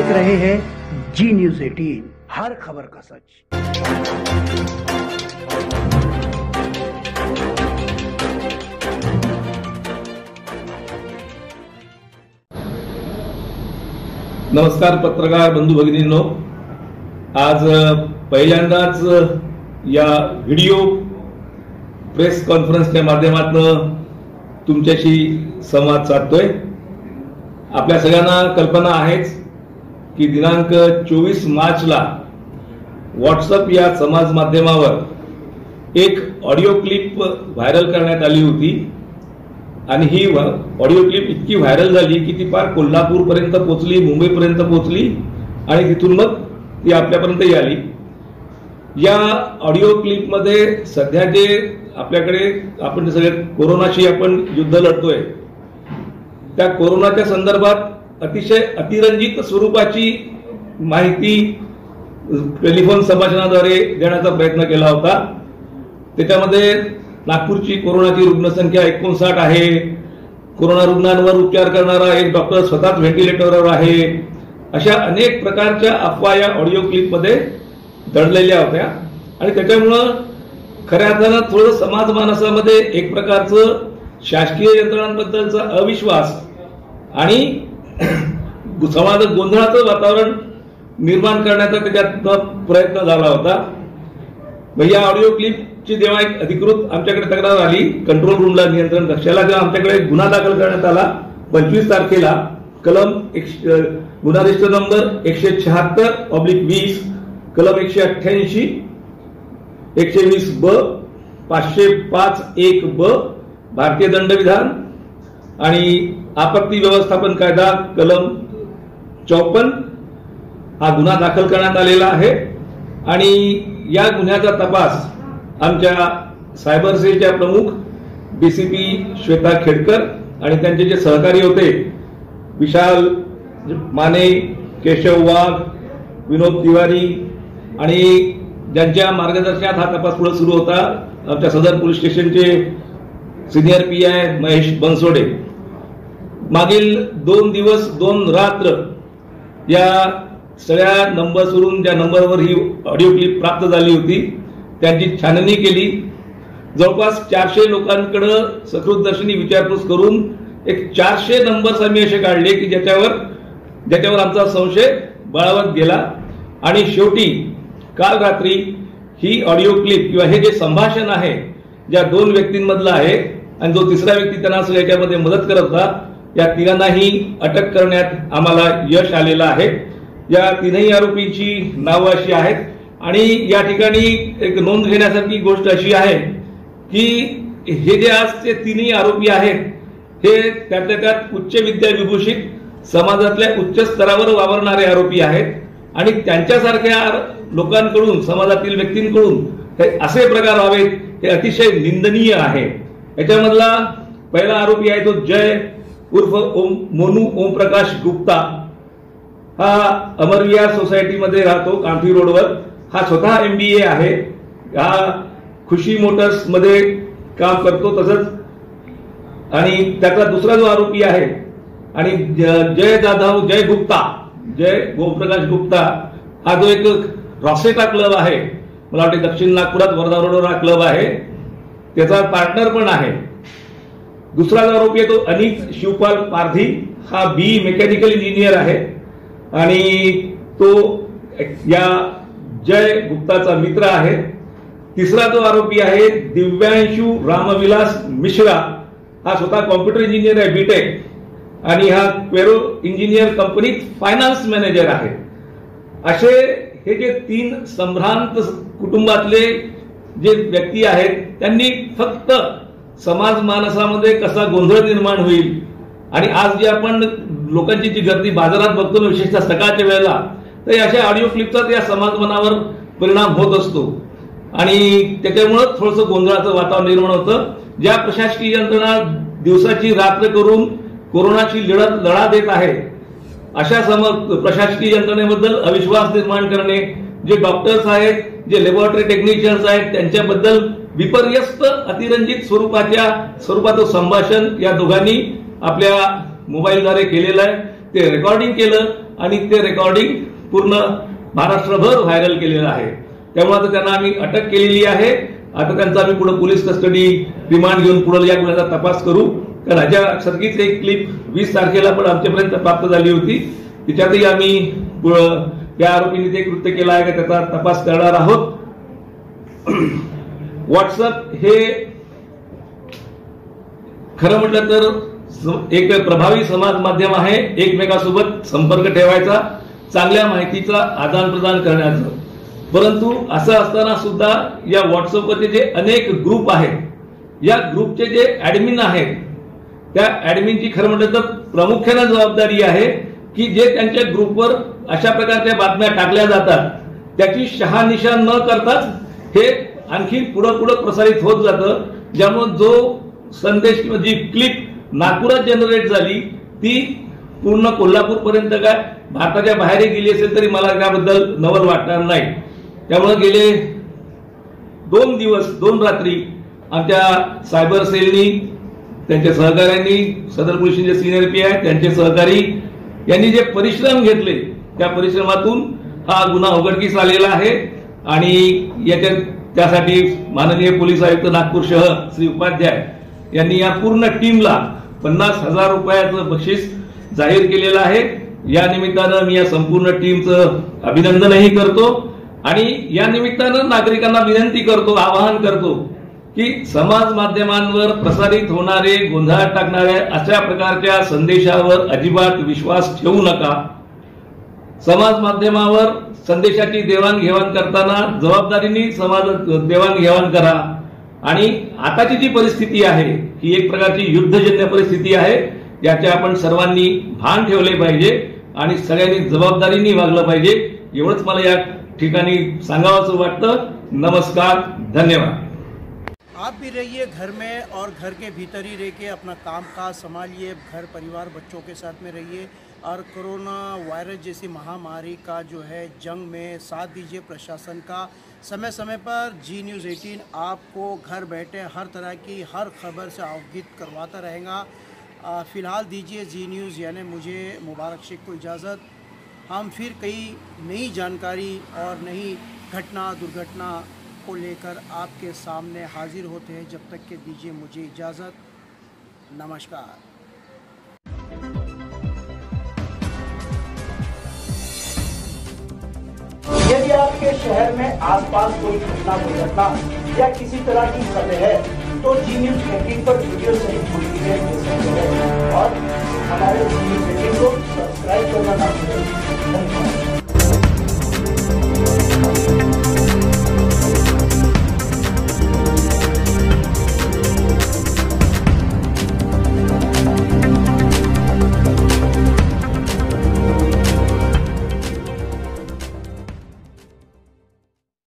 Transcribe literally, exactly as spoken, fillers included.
देख रहे हैं जी न्यूज अठारह, हर खबर का सच। नमस्कार पत्रकार बंधू भगिनींनो, आज पहिल्यांदाच या व्हिडिओ प्रेस कॉन्फरन्सच्या माध्यमातून तुमच्याशी संवाद साधतोय। आपल्या सगळ्यांना कल्पना आहेच की दिनांक चोवीस मार्चला व्हॉट्सअप या समाज माध्यमावर एक ऑडिओ क्लिप व्हायरल करण्यात आली होती आणि ही ऑडिओ क्लिप इतकी व्हायरल झाली की ती पार कोल्हापूर पर्यंत पोहोचली, मुंबई पर्यंत पोहोचली आणि तिथून मग ती आपल्यापर्यंतही आली। या ऑडिओ क्लिप मध्ये सध्या जे आपल्याकडे आपण सगळे कोरोनाशी आपण युद्ध लढतोय त्या कोरोनाच्या संदर्भात अतिशय अतिरंजित स्वरूपाची माहिती टेलिफोन संभाषणाद्वारे देण्याचा प्रयत्न केला होता। त्याच्यामध्ये नागपूरची कोरोनाची रुग्णसंख्या एकोणसाठ आहे, कोरोना रुग्णांवर उपचार करणारा एक डॉक्टर स्वतःच व्हेंटिलेटरवर आहे, अशा अनेक प्रकारच्या अफवा या ऑडिओ क्लिप मध्ये दडलेल्या होत्या आणि त्याच्यामुळं खऱ्या अर्थानं थोडं समाज मानसामध्ये एक प्रकारचं शासकीय यंत्रणांबद्दलचा अविश्वास आणि समाजात गोंधळाचं वातावरण निर्माण करण्याचा त्याच्यात प्रयत्न झाला होता। या ऑडिओ क्लिपची जेव्हा एक अधिकृत आमच्याकडे तक्रार आली कंट्रोल रूमला, नियंत्रण कक्षाला, जेव्हा आमच्याकडे गुन्हा दाखल करण्यात आला पंचवीस तारखेला कलम गुन्हा रजिस्टर नंबर एकशे शहात्तर ऑब्लिक वीस, कलम एकशे अठ्ठ्याऐंशी, एकशे वीस ब, पाचशे पाच एक ब भारतीय दंडविधान आणि आपत्ती व्यवस्थापन कायदा कलम चौपन्न हा गुन्हा दाखल करण्यात आलेला आहे आणि या गुन्ह्याचा तपास आमच्या सायबर सेलच्या प्रमुख डीसीपी श्वेता खेडकर आणि त्यांचे जे सहकारी होते विशाल माने, केशव वाघ, विनोद तिवारी आणि ज्यांच्या मार्गदर्शनात हा तपास पुढे सुरू होता आमच्या सदर पोलीस स्टेशनचे senior P I Mahesh Bansode, मागील दोन दिवस दोन रात्र या सगळ्या नंबर्सवरून ज्या नंबरवर ही ऑडिओ क्लिप प्राप्त झाली होती त्यांची छाननी केली। जवळपास चारशे लोकांकडे सकृतदर्शनी विचारपूस करून एक चारशे नंबर्स आम्ही असे काढले की ज्याच्यावर ज्याच्यावर आमचा संशय बळावत गेला आणि शेवटी काल रात्री ही ऑडिओ क्लिप किंवा हे जे संभाषण आहे ज्या दोन व्यक्तींमधलं आहे आणि जो तिसरा व्यक्ती त्यांना याच्यामध्ये मदत करत होता, या तिघांनाही अटक करण्यात आम्हाला यश आलेलं आहे। या तीनही आरोपींची नावं अशी आहेत आणि या ठिकाणी एक नोंद घेण्यासारखी गोष्ट अशी आहे की हे जे आजचे तीनही आरोपी आहेत हे त्यातल्या त्यात उच्च विद्या विभूषित समाजातल्या उच्च स्तरावर वावरणारे आरोपी आहेत आणि त्यांच्यासारख्या लोकांकडून, समाजातील व्यक्तींकडून असे प्रकार व्हावेत हे अतिशय निंदनीय आहे। याच्यामधला पहिला आरोपी आहे तो जय उर्फ ओम मोनू ओमप्रकाश गुप्ता, हा अमरविहार सोसायटीमध्ये राहतो कांठी रोडवर। हा स्वतः एमबीए आहे, हा खुशी मोटर्स मध्ये काम करतो तसंच। आणि त्याचा दुसरा जो आरोपी आहे आणि जय जाधव जय गुप्ता जय ओमप्रकाश गुप्ता हा जो एक रॉसेटा क्लब आहे, मला वाटते दक्षिण नागपुरात वर्धा रोडवर हा क्लब आहे, त्याचा पार्टनर पण आहे। दुसरा जो आरोपी आहे तो अनिक शिवपाल पारधी, हा बी मेकॅनिकल इंजिनियर आहे आणि तो या जय गुप्ताचा मित्र आहे। तिसरा जो आरोपी आहे दिव्यांशु रामविलास मिश्रा, हा स्वतः कॉम्प्युटर इंजिनियर आहे बीटेक आणि हा क्वेरो इंजिनियर कंपनीत फायनान्स मॅनेजर आहे। असे हे जे तीन संभ्रांत कुटुंबातले जे व्यक्ती आहेत त्यांनी फक्त समाज मानसामध्ये कसा गोंधळ निर्माण होईल आणि आज जे आपण लोकांची जी गर्दी बाजारात बघतो ना विशेषतः सकाळच्या वेळेला, तर अशा ऑडिओ क्लिपचा या समाज मनावर परिणाम होत असतो आणि त्याच्यामुळे थोडंसं गोंधळाचं वातावरण निर्माण होतं। ज्या प्रशासकीय यंत्रणा दिवसाची रात्र करून कोरोनाची लढत लढा देत आहे अशा सम प्रशासकीय यंत्रणेबद्दल अविश्वास निर्माण करणे, जे डॉक्टर्स आहेत, जे लॅबोरेटरी टेक्निशियन्स आहेत त्यांच्याबद्दल विपर्यस्त अतिरंजित स्वरूपाच्या स्वरूपाचं संभाषण या दोघांनी आपल्या मोबाईलद्वारे केलेलं आहे। ते रेकॉर्डिंग केलं आणि ते रेकॉर्डिंग पूर्ण महाराष्ट्रभर व्हायरल केलेलं आहे. त्यामुळे आता त्यांना आम्ही अटक केलेली आहे. आता त्यांचा आम्ही पुढे पोलीस कस्टडी रिमांड घेऊन पुढे या गुन्ह्याचा तपास करू. कारण ह्याच्यासारखीच एक क्लिप वीस तारखेला पण आमच्यापर्यंत प्राप्त झाली होती. तिच्यातही आम्ही त्या आरोपींनी ते कृत्य केलं आहे का त्याचा तपास करणार आहोत. व्हॉट्सअप हे खरं म्हटलं तर एक प्रभावी समाज माध्यम आहे. एकमेकांसोबत संपर्क ठेवायचा, चांगल्या माहितीचा आदान प्रदान करण्याचं. परंतु असं असताना सुद्धा या व्हॉट्सअपवरचे जे अनेक ग्रुप आहेत, या ग्रुपचे जे ऍडमिन आहेत, त्या ऍडमिनची खरं म्हटलं तर प्रामुख्याने जबाबदारी आहे की जे त्यांच्या ग्रुपवर अशा प्रकारच्या बातम्या टाकल्या जातात त्याची शहानिशा न करताच हे आणखी पुढं पुढं प्रसारित होत जातं. ज्यामुळे जो संदेश किंवा जी क्लिप नागपुरात जनरेट झाली ती पूर्ण कोल्हापूर पर्यंत काय भारताच्या बाहेर गेली असेल तरी मला त्याबद्दल नवल वाटणार नाही. त्यामुळे गेले दोन दिवस दोन रात्री आमच्या सायबर सेलनी, त्यांच्या सहकाऱ्यांनी, सदर पोलीस स्टेशनचे सिनियर पी आय, त्यांचे सहकारी यांनी जे परिश्रम घेतले त्या परिश्रमातून हा गुन्हा उघडकीस आलेला आहे. आणि याच्या त्यासाठी माननीय पोलीस आयुक्त नागपूर शहर श्री उपाध्याय यांनी या पूर्ण टीमला पन्नास हजार रुपयाचं बक्षीस जाहीर केलेलं आहे. या निमित्तानं मी या संपूर्ण टीमचं अभिनंदनही करतो आणि या निमित्तानं नागरिकांना विनंती करतो, आवाहन करतो की समाज माध्यमांवर प्रसारित होणारे, गोंधळात टाकणाऱ्या अशा प्रकारच्या संदेशावर अजिबात विश्वास ठेवू नका. समाज माध्यमावर संदेशाची देवाणघेवाण करताना जबाबदारीने समाज देवाणघेवाण करा. आणि आताची जी परिस्थिती आहे ही एक प्रकारची युद्धजन्य परिस्थिती आहे. याचे आपण सर्वांनी भान ठेवले पाहिजे आणि सगळ्यांनी जबाबदारीने वागलं पाहिजे. एवढंच मला या ठिकाणी सांगावंसं वाटतं. नमस्कार, धन्यवाद. आप भी रहिए घर में और घर के भीतर ही रह के अपना काम काज संभालिए, घर परिवार बच्चों के साथ में रहिए और कोरोना वायरस जैसी महामारी का जो है जंग में साथ दीजिए प्रशासन का. समय समय पर जी न्यूज़ अठारह आपको घर बैठे हर तरह की हर खबर से अवगत करवाता रहेगा. फ़िलहाल दीजिए जी न्यूज़ यानी मुझे मुबारक शेख को इजाज़त. हम फिर कई नई जानकारी और नई घटना दुर्घटना को लेकर आपके सामने हाजिर होते हैं. जब तक के दीजिए मुझे इजाज़त. नमस्कार. यदि आपके शहर में आसपास कोई घटना दुर्घटना या किसी तरह की खबर है तो जी न्यूज़ अठारह पर वीडियो सहित पूरी